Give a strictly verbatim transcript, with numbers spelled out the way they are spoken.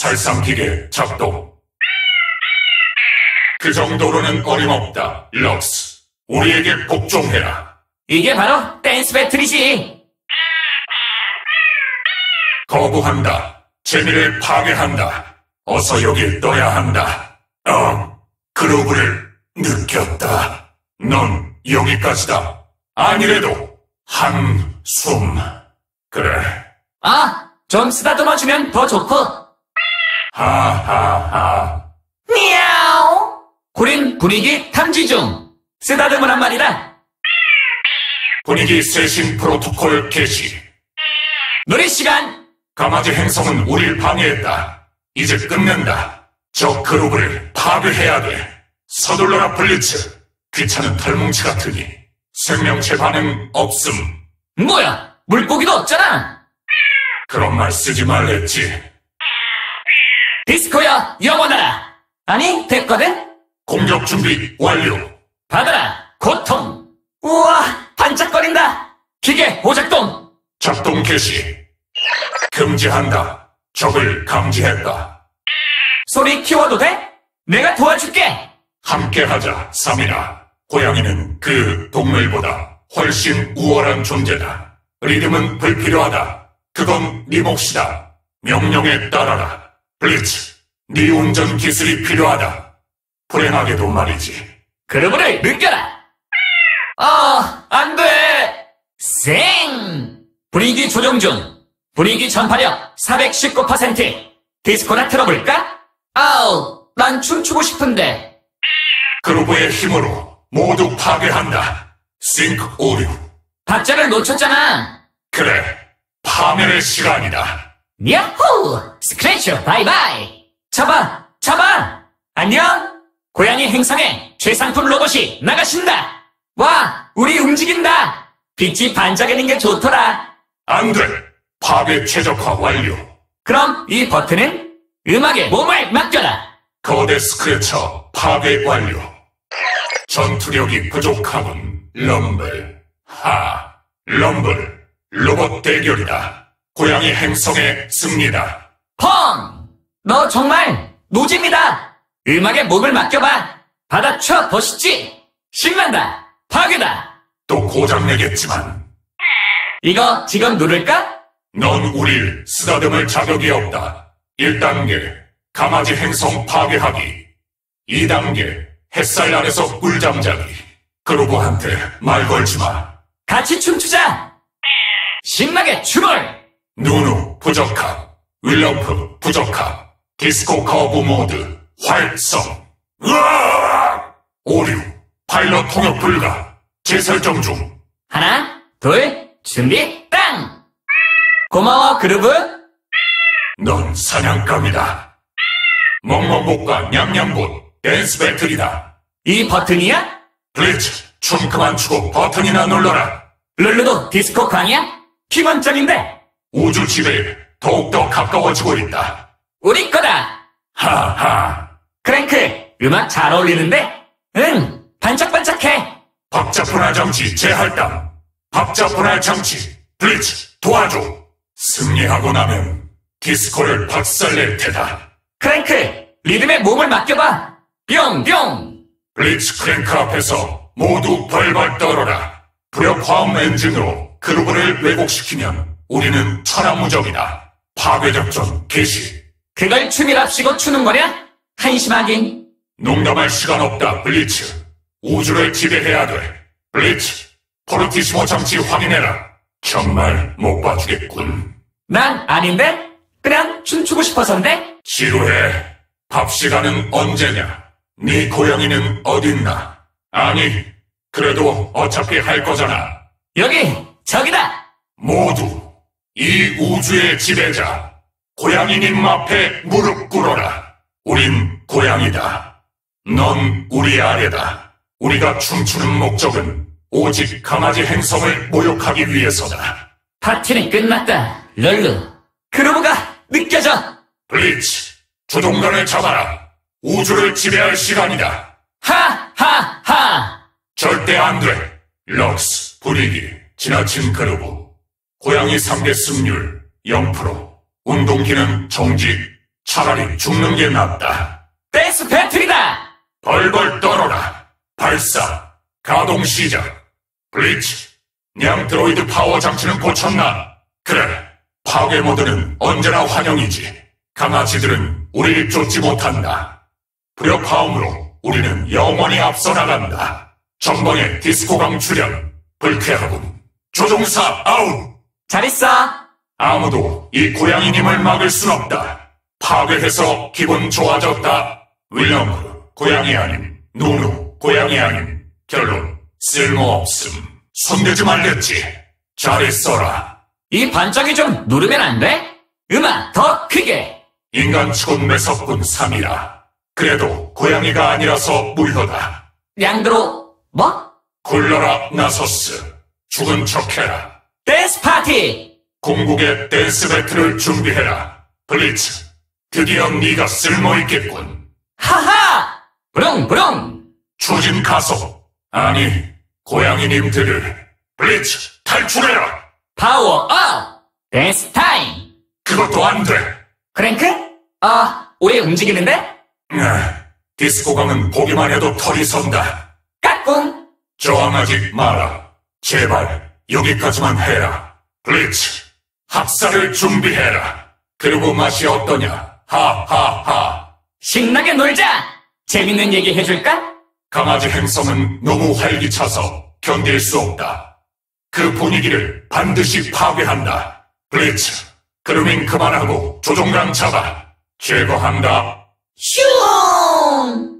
살상기계 작동. 그 정도로는 어림없다, 럭스. 우리에게 복종해라. 이게 바로 댄스 배틀이지. 거부한다. 재미를 파괴한다. 어서 여길 떠야 한다. 어, 그루브를 느꼈다. 넌 여기까지다. 아니래도 한숨. 그래. 아, 좀 쓰다듬어주면 더 좋고. 하하하. 미야오. 우린 분위기 탐지 중. 쓰다듬으란 말이다. 분위기 쇄신 프로토콜 개시. 놀이 시간. 가마지 행성은 우릴 방해했다. 이제 끝낸다. 저 그루브를 파괴해야 돼. 서둘러라, 블리츠. 귀찮은 털뭉치 같으니 생명체 반응 없음. 뭐야, 물고기도 없잖아. 그런 말 쓰지 말랬지. 디스코야, 영원하라. 아니, 됐거든? 공격 준비 완료. 받아라, 고통. 우와, 반짝거린다. 기계 오작동. 작동 개시. 금지한다. 적을 감지했다. 소리 키워도 돼? 내가 도와줄게. 함께하자, 삼이나. 고양이는 그 동물보다 훨씬 우월한 존재다. 리듬은 불필요하다. 그건 네 몫이다. 명령에 따라라. 블리츠, 네 운전 기술이 필요하다. 불행하게도 말이지. 그루브를 느껴라. 아, 안 돼. 쌩. 분위기 조정 중. 분위기 전파력 사백십구 퍼센트. 디스코나 틀어볼까? 아우, 난 춤추고 싶은데. 그루브의 힘으로 모두 파괴한다. 싱크 오류. 박자를 놓쳤잖아. 그래, 파멸의 시간이다. 야호! 스크래쳐 바이바이. 잡아, 잡아. 안녕. 고양이 행성에 최상품 로봇이 나가신다. 와, 우리 움직인다. 빛이 반짝이는 게 좋더라. 안 돼. 파괴 최적화 완료. 그럼 이 버튼은 음악에 몸을 맡겨라. 거대 스크래처 파괴 완료. 전투력이 부족하군. 럼블. 하. 럼블. 로봇 대결이다. 고양이 행성의 승리다. 펑! 너 정말 노잼이다. 음악에 목을 맡겨봐. 받아쳐 보시지. 신난다. 파괴다. 또 고장내겠지만 이거 지금 누를까? 넌 우릴 쓰다듬을 자격이 없다. 일 단계 가마지 행성 파괴하기. 이 단계 햇살 아래서 꿀잠 자기. 그루브한테 말 걸지 마. 같이 춤추자. 신나게 춤을. 누누 부적합. 윌럼프 부적합. 디스코 커브 모드 활성. 으아! 오류. 파일럿 통역 불가. 재설정 중. 하나, 둘, 준비, 땅! 고마워, 그루브. 넌 사냥감이다. 멍멍봇과 냠냠봇 댄스 배틀이다. 이 버튼이야? 블리츠, 춤 그만 추고 버튼이나 눌러라. 룰루도 디스코 광이야? 기본적인데. 우주 지배에 더욱더 가까워지고 있다. 우리 거다. 하하. 크랭크, 음악 잘 어울리는데? 응, 반짝반짝해. 박자 분할 장치 재할당. 박자 분할 장치. 블리츠, 도와줘. 승리하고 나면 디스코를 박살낼 테다. 크랭크, 리듬에 몸을 맡겨봐. 뿅뿅. 블리츠 크랭크 앞에서 모두 벌벌 떨어라. 부력 화음 엔진으로 그루브를 왜곡시키면 우리는 천하무적이다. 파괴작전 개시. 그걸 춤이랍시고 추는 거냐? 한심하긴. 농담할 시간 없다, 블리츠. 우주를 지배해야 돼. 블리츠, 포르티시모 장치 확인해라. 정말 못 봐주겠군. 난 아닌데? 그냥 춤추고 싶어서인데? 지루해. 밥 시간은 언제냐? 네 고양이는 어딨나? 아니, 그래도 어차피 할 거잖아. 여기, 저기다. 모두 이 우주의 지배자 고양이님 앞에 무릎 꿇어라. 우린 고양이다. 넌 우리 아래다. 우리가 춤추는 목적은 오직 강아지 행성을 모욕하기 위해서다. 파티는 끝났다, 룰루. 그루브가 느껴져. 블리츠, 주동간을 잡아라. 우주를 지배할 시간이다. 하하하. 절대 안 돼. 럭스, 분위기, 지나친 그루브. 고양이 상대 승률 영 퍼센트. 운동기능 정지. 차라리 죽는 게 낫다. 댄스 배틀이다! 벌벌 떨어라. 발사. 가동 시작. 블리츠. 냥 드로이드 파워 장치는 고쳤나? 그래. 파괴 모드는 언제나 환영이지. 강아지들은 우리를 쫓지 못한다. 불협화음으로 우리는 영원히 앞서 나간다. 전방에 디스코강 출현. 불쾌하군. 조종사 아웃! 잘 있어! 아무도 이 고양이님을 막을 순 없다. 파괴해서 기분 좋아졌다. 윌럼프, 고양이 아님. 누누, 고양이 아님. 결론, 쓸모없음. 손대지 말랬지. 잘했어라. 이 반짝이 좀 누르면 안 돼? 음악 더 크게! 인간치곤 매섭군 삼이라. 그래도 고양이가 아니라서 무효다. 양드로, 뭐? 굴러라 나소스. 죽은 척해라. 댄스 파티! 궁극의 댄스 배틀을 준비해라. 블리츠, 드디어 네가 쓸모있겠군. 하하! 부릉부릉! 추진 가속. 아니, 고양이님들을. 블리츠, 탈출해라. 파워 업! 댄스 타임! 그것도 안 돼. 크랭크? 아, 오래 움직이는데? 아, 디스코강은 보기만 해도 털이 선다. 까꿍! 저항하지 마라. 제발 여기까지만 해라. 블리츠, 학살을 준비해라. 그리고 맛이 어떠냐? 하하하. 신나게 놀자! 재밌는 얘기 해줄까? 강아지 행성은 너무 활기차서 견딜 수 없다. 그 분위기를 반드시 파괴한다. 블리츠, 그루밍 그만하고 조종강 잡아. 제거한다. 슝!